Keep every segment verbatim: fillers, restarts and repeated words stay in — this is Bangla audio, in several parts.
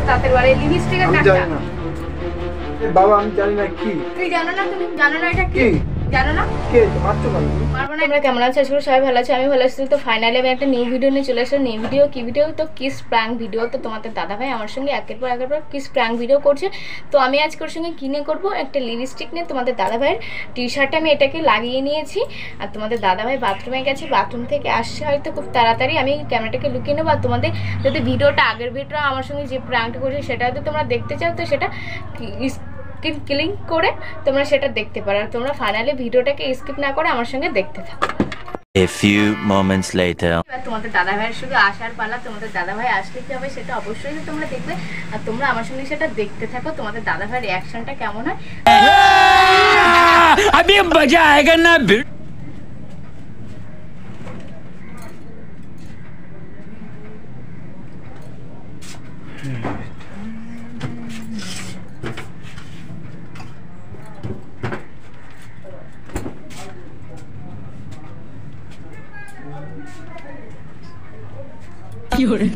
তাদের বাড়ি লিপস্টিকের আমি জানি না বাবা, আমি জানি না কি। তুই জানো না? তুমি জানো না এটা কি? জানো না? কে মারছো কেন? মারবো না। তোমরা কেমন আছো? আশা করি সবাই ভালো আছে, আমি ভালো আছি। তো ফাইনালি আমি একটা নিউ ভিডিও নিয়ে চলে আসলাম। নিউ ভিডিও কি ভিডিও? তো কিস প্র্যাঙ্ক ভিডিও। তো তোমাদের দাদা ভাই আমার সঙ্গে একের পর একের পর কিস প্র্যাঙ্ক ভিডিও করছে। তো আমি আজকে ওর সঙ্গে কিনে করবো একটা লিপস্টিক নিয়ে। তোমাদের দাদা ভাইয়ের টি শার্টে আমি এটাকে লাগিয়ে নিয়েছি। আর তোমাদের দাদা ভাই বাথরুমে গেছে, বাথরুম থেকে আসছে হয়তো খুব তাড়াতাড়ি। আমি ক্যামেরাটাকে লুকিয়ে নেবো। আর তোমাদের যদি ভিডিওটা আগের ভিডিওটা আমার সঙ্গে যে প্র্যাঙ্কটা করছে সেটা যদি তোমরা দেখতে চাও তো সেটা ক্লিক করে তোমরা সেটা দেখতে পারো। আর তোমরা ফাইনালি ভিডিওটাকে স্কিপ না করে আমার সঙ্গে দেখতে থাকো। A few moments later. তোমাদের দাদা ভাইয়ের সঙ্গে আসার পালা। তোমাদের দাদা ভাই আসলে কি হবে সেটা অবশ্যই তোমরা দেখবে। আর তোমরা আমার সঙ্গে সেটা দেখতে থাকো। তোমাদের দাদা ভাইয়ের রিঅ্যাকশনটা কেমন হয়। अभी मजा आएगा ना। You're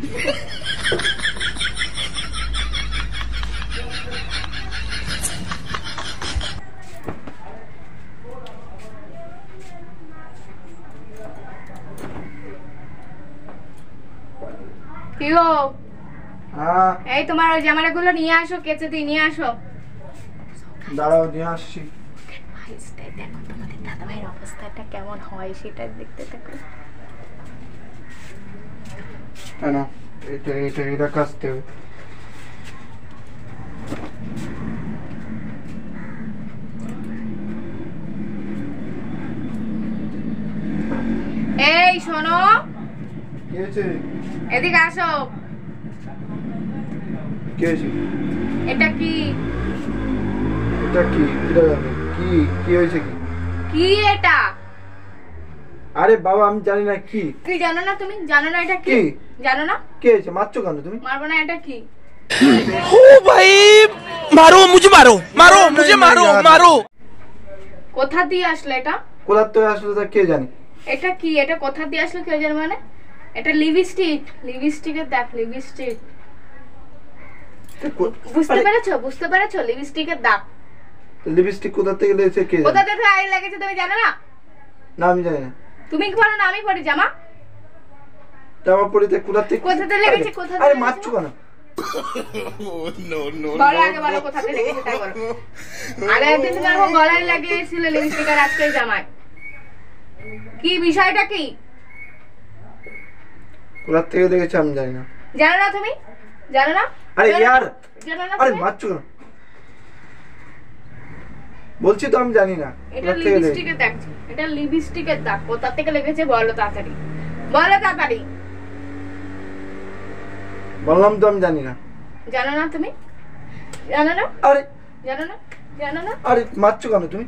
এই তোমার ওই জামাগুলো নিয়ে আসো, কেচে দিয়ে নিয়ে আসো। দাঁড়াও, নিয়ে আসছি। দেখো তোমাদের দাদা ভাইয়ের অবস্থাটা কেমন হয় সেটা দেখতে থাকো। না, এটা এটা এটা কাটতে হবে। এই শোনো, কি হয়েছে? এদিকে আসো। কি হয়েছে? এটা কি? এটা কি? এটা কি? কি হয়েছে? কি কি এটা? আরে বাবা, আমি জানি না কি। তুই জানো না? তুমি জানো না এটা কি? জানো না? কি হয়েছে? মারছো কেন তুমি? মারবো না। এটা কি? ओ भाई मारो मुझे, मारो मारो मुझे, मारो मारो। কোথা দিয়ে আসলো এটা? কোথা থেকে আসলো তা কে জানে? এটা কি? এটা কোথা দিয়ে আসলো কেউ জানে? মানে এটা লিপস্টিক। লিপস্টিকের দেখ, লিপস্টিক। বুঝতে পেরেছো? বুঝতে পেরেছো? লিপস্টিকের দাগ। লিপস্টিক কোথা থেকে লেগেছে কে জানে? কোথা থেকে আই লেগেছে তুমি জানো না? না, আমি জানি না। তুমি কি বলো না? আমি পরি জামা। জামা পরিতে কোথা থেকে? কোথা থেকে লেগেছে? কোথা থেকে? আরে মারছো কেন? নো নো বলো আগে, বলো কোথা থেকে লেগেছে তাই বলো। আরে একদিন তুমি আমার গলায় লাগিয়েছিলে লিপস্টিক আর আজকে জামায়। কি বিষয়টা কি? কোথা থেকে লেগেছে আমি জানি না। জানো না তুমি? জানো না? আরে ইয়ার, জানো না? আরে মারছো কেন? বলছি তো আমি জানি না। এটা লিপস্টিকের দাগ। এটা লিপস্টিকের দাগ। কোথা থেকে লেগেছে বলো তাড়াতাড়ি, বলো তাড়াতাড়ি। বললাম তো আমি জানি না। জানো না তুমি? জানো না? আরে জানো না? জানো না? আরে মারছো কেন তুমি?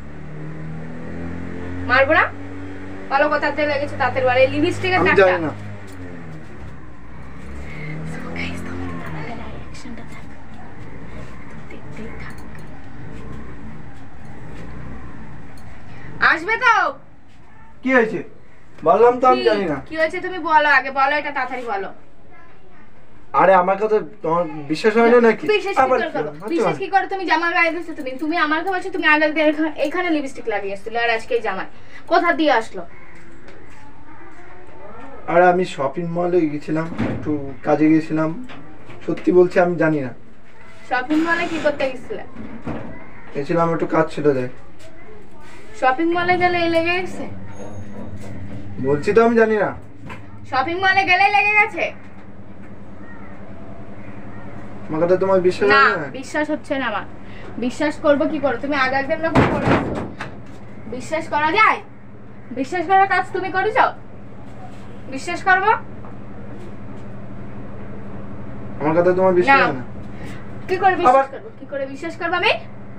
মারবো না। বলো কোথা থেকে লেগেছে তাদের বাড়ি লিপস্টিকের আমি দাগটা। জানি না। আসবে তো? কি হয়েছে? বললাম তো আমি জানি না। কি হয়েছে তুমি বলো আগে, বলো এটা তাড়াতাড়ি বলো। আরে আমার কথা তোমার বিশ্বাস হয় না নাকি? বিশ্বাস কি করে করো? বিশ্বাস কি করে? তুমি জামা গায়ে দিয়েছো। তুমি তুমি আমার কাছে বলছো তুমি আগে এখানে লিপস্টিক লাগিয়েছিলে আর আজকে এই জামা কোথা দিয়ে আসলো? আরে আমি শপিং মলে গিয়েছিলাম, একটু কাজে গিয়েছিলাম। সত্যি বলছি আমি জানি না। শপিং মলে কি করতে গেছিলে? গেছিলাম, একটু কাজ ছিল তাই। শপিং মলে গেলে এই লেগে গেছে? বলছি তো আমি জানি না। শপিং মলে গেলে লেগে গেছে? আমার কথা তোমার বিশ্বাস না, হয় না? বিশ্বাস হচ্ছে না আমার। বিশ্বাস করব কি করে? তুমি আগে একদিন এরকম করেছো। বিশ্বাস করা যায়? বিশ্বাস করার কাজ তুমি করেছো? বিশ্বাস করব? আমার কথা তোমার বিশ্বাস হয় না? কি করে বিশ্বাস করব? কি করে বিশ্বাস করব আমি?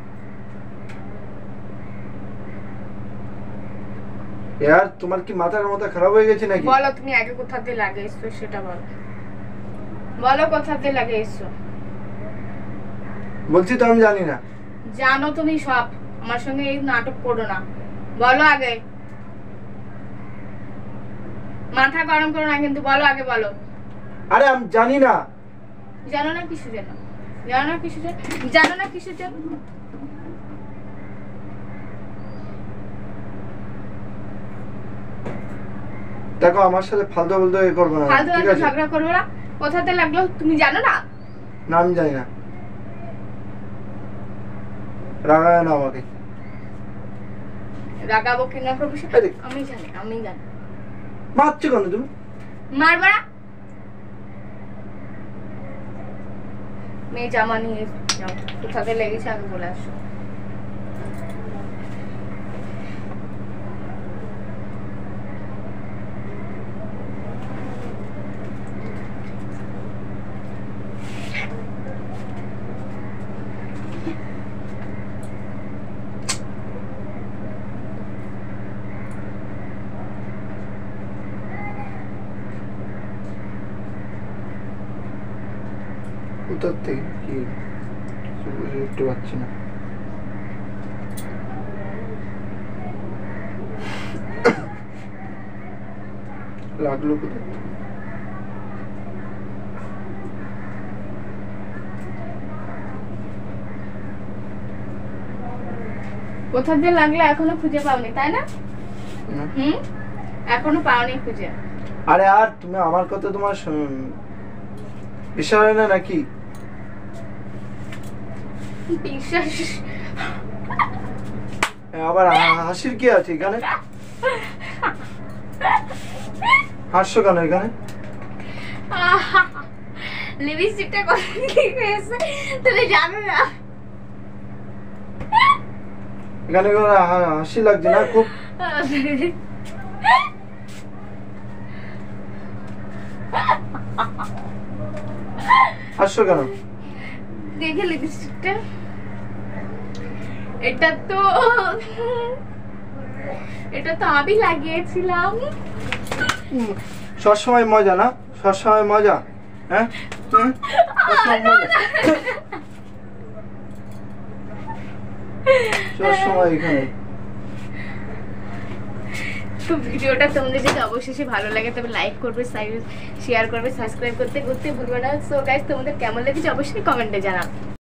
यार তোমার কি মাথার মাথা খারাপ হয়ে গেছে নাকি? বলো তুমি আগে কোথা দিয়ে লাগিয়েছো সেটা বলো। বলো কোথা দিয়ে লাগিয়েছো? বলছি তো আমি জানি না। জানো তুমি সব, আমার সঙ্গে এই নাটক করো না। বলো আগে, মাথা গরম করো না কিন্তু বলো আগে বলো। আরে আমি জানি না। জানো না কিছু জানো, জানো না কিছু জানো, জানো না কিছু জানো। দেখো আমার সাথে ফালতু ফালতু এ করবে না, ফালতু ঠিক ফালতু আছে? ঝগড়া করবে না। কোথাতে লাগলো তুমি জানো না? না আমি জানি না, রাগায় না আমাকে। রাগাবো কি না করবো সেটা আরে। আমি জানি, আমি জানি। মারছো কেন তুমি? মারবা না? মেয়ে জামা নিয়ে যাও, কোথাতে লেগেছে আগে বলে আসো। কোথার থেকে কি বুঝে উঠতে পারছি না। লাগলো কোথায়? কোথা দিয়ে লাগলো এখনো খুঁজে পাওনি তাই না? না। হুম, এখনো পাওনি খুঁজে। আরে আর তুমি আমার কথা তোমার শুন- বিশ্বাস হয় না নাকি? বিশ্বাস আবার হা- হাসির কি আছে এখানে? হাসছো কেন এখানে? লিপস্টিকটা কত ঠিক হয়েছে তুমি জানো না? এখানে কোনো হা- হাসি লাগছে না খুব? হাসছো কেন? দেখে লিপস্টিকটা, এটা তো এটা তো আমি লাগিয়েছিলাম। হুম, সবসময় মজা না? সবসময় মজা? হ্যাঁ হুম? সবসময় মজা? সবসময় এখানে। তো ভিডিওটা তোমাদের যদি অবশ্যই ভালো লাগে তবে লাইক করবে, শেয়ার করবে, সাবস্ক্রাইব করতে করতে ভুলবে না। সো গাইস তোমাদের কেমন লেগেছে অবশ্যই কমেন্টে জানাও।